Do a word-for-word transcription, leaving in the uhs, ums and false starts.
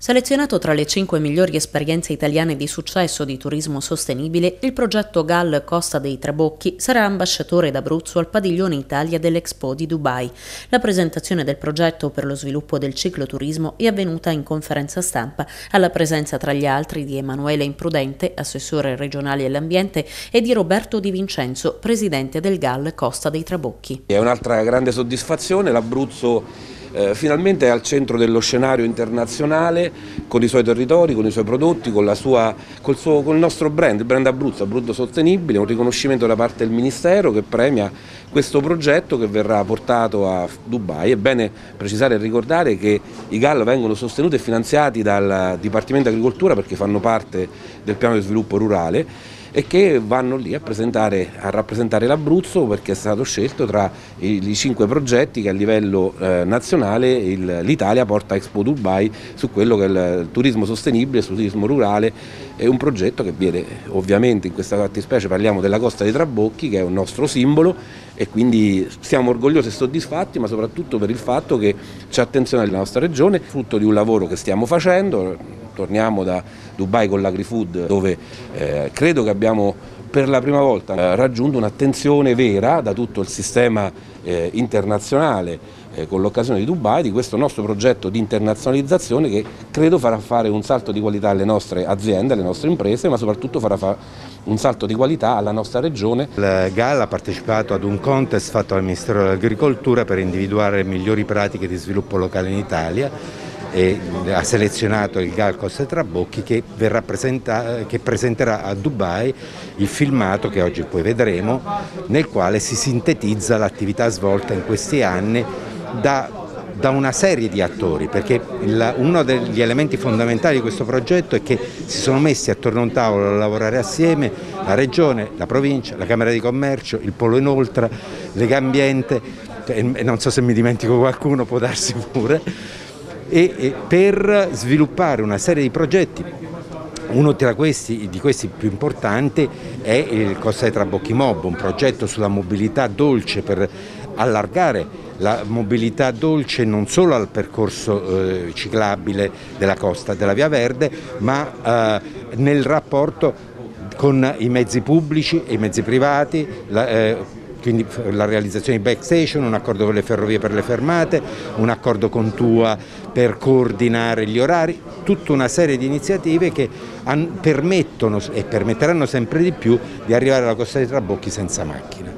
Selezionato tra le cinque migliori esperienze italiane di successo di turismo sostenibile, il progetto G A L Costa dei Trabocchi sarà ambasciatore d'Abruzzo al Padiglione Italia dell'Expo di Dubai. La presentazione del progetto per lo sviluppo del cicloturismo è avvenuta in conferenza stampa, alla presenza tra gli altri di Emanuele Imprudente, assessore regionale all'ambiente, e di Roberto Di Vincenzo, presidente del G A L Costa dei Trabocchi. È un'altra grande soddisfazione, l'Abruzzo Eh, finalmente è al centro dello scenario internazionale, con i suoi territori, con i suoi prodotti, con, la sua, col, suo, con il nostro brand, il brand Abruzzo, Abruzzo Sostenibile, un riconoscimento da parte del Ministero che premia questo progetto che verrà portato a Dubai. È bene precisare e ricordare che i G A L vengono sostenuti e finanziati dal Dipartimento di Agricoltura perché fanno parte del piano di sviluppo rurale e che vanno lì a, presentare, a rappresentare l'Abruzzo perché è stato scelto tra i, i cinque progetti che a livello eh, nazionale l'Italia porta a Expo Dubai su quello che è il turismo sostenibile, sul turismo rurale. È un progetto che viene, ovviamente in questa fattispecie parliamo della Costa dei Trabocchi, che è un nostro simbolo, e quindi siamo orgogliosi e soddisfatti, ma soprattutto per il fatto che c'è attenzione alla nostra regione, frutto di un lavoro che stiamo facendo. Torniamo da Dubai con l'Agri-Food, dove eh, credo che abbiamo per la prima volta eh, raggiunto un'attenzione vera da tutto il sistema eh, internazionale eh, con l'occasione di Dubai, di questo nostro progetto di internazionalizzazione che credo farà fare un salto di qualità alle nostre aziende, alle nostre imprese, ma soprattutto farà fare un salto di qualità alla nostra regione. Il G A L ha partecipato ad un contest fatto dal Ministero dell'Agricoltura per individuare le migliori pratiche di sviluppo locale in Italia e ha selezionato il G A L Costa dei Trabocchi che, verrà che presenterà a Dubai il filmato che oggi poi vedremo, nel quale si sintetizza l'attività svolta in questi anni da, da una serie di attori, perché il, uno degli elementi fondamentali di questo progetto è che si sono messi attorno a un tavolo a lavorare assieme la Regione, la Provincia, la Camera di Commercio, il Polo Inoltre, Legambiente, e non so se mi dimentico qualcuno, può darsi pure, e per sviluppare una serie di progetti. Uno tra questi, di questi più importanti, è il Costa dei Trabocchi Mob, un progetto sulla mobilità dolce per allargare la mobilità dolce non solo al percorso eh, ciclabile della costa della Via Verde, ma eh, nel rapporto con i mezzi pubblici e i mezzi privati, la, eh, quindi la realizzazione di backstation, un accordo con le ferrovie per le fermate, un accordo con Tua per coordinare gli orari, tutta una serie di iniziative che permettono e permetteranno sempre di più di arrivare alla Costa dei Trabocchi senza macchina.